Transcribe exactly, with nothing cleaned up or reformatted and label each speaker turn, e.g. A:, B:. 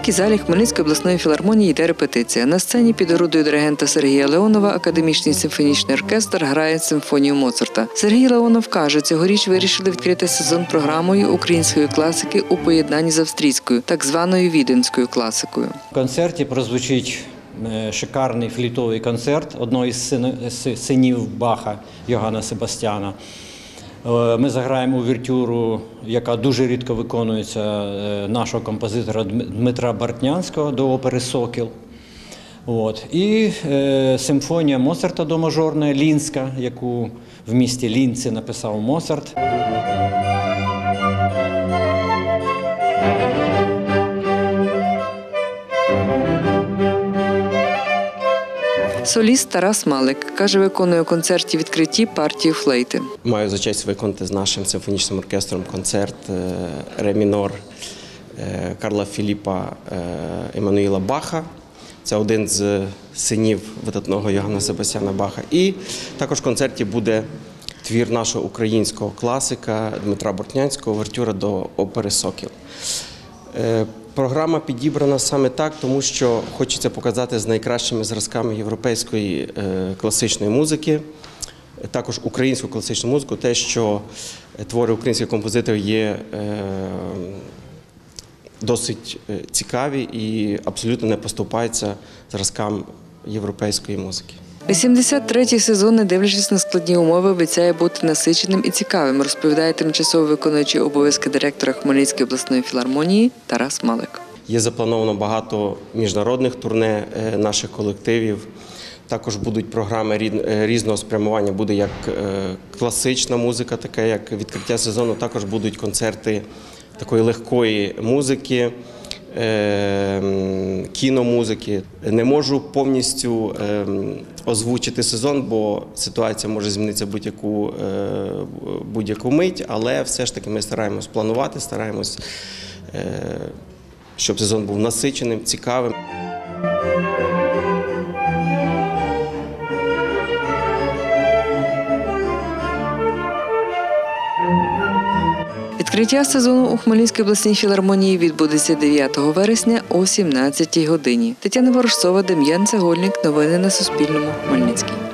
A: великій залі Хмельницької обласної філармонії йде репетиція. На сцені під орудою диригента Сергія Леонова академічний симфонічний оркестр грає симфонію Моцарта. Сергій Леонов каже, цьогоріч вирішили відкрити сезон програмою української класики у поєднанні з австрійською, так званою віденською класикою.
B: В концерті прозвучить шикарний флітовий концерт одного із синів Баха Йоганна Себастьяна. Ми заграємо увертюру, яка дуже рідко виконується, нашого композитора Дмитра Бартнянського до опери «Сокіл». От. І е, симфонія Моцарта до мажорної «Лінська», яку в місті Лінці написав Моцарт.
A: Соліст Тарас Малик, каже, виконує у концерті відкритті партію флейти.
C: Маю за честь виконати з нашим симфонічним оркестром концерт ре мінор Карла Філіпа Еммануїла Баха. Це один з синів видатного Йоганна Себастьяна Баха. І також в концерті буде твір нашого українського класика Дмитра Бортнянського «Увертюра до опери «Сокіл». Програма підібрана саме так, тому що хочеться показати з найкращими зразками європейської класичної музики, також українську класичну музику, те, що твори українських композиторів є досить цікаві і абсолютно не поступаються зразкам європейської музики.
A: вісімдесят третій сезон, не дивлячись на складні умови, обіцяє бути насиченим і цікавим, розповідає тимчасово виконуючий обов'язки директора Хмельницької обласної філармонії Тарас Малик.
C: Є заплановано багато міжнародних турне наших колективів. Також будуть програми різного спрямування, буде як класична музика, така як відкриття сезону, також будуть концерти такої легкої музики, кіномузики. Не можу повністю озвучити сезон, бо ситуація може змінитися будь-яку будь-яку мить, але все ж таки ми стараємось планувати, стараємось, щоб сезон був насиченим, цікавим.
A: Відкриття сезону у Хмельницькій обласній філармонії відбудеться дев'ятого вересня о сімнадцятій годині. Тетяна Ворожцова, Дем'ян Цегольник. Новини на Суспільному. Хмельницький.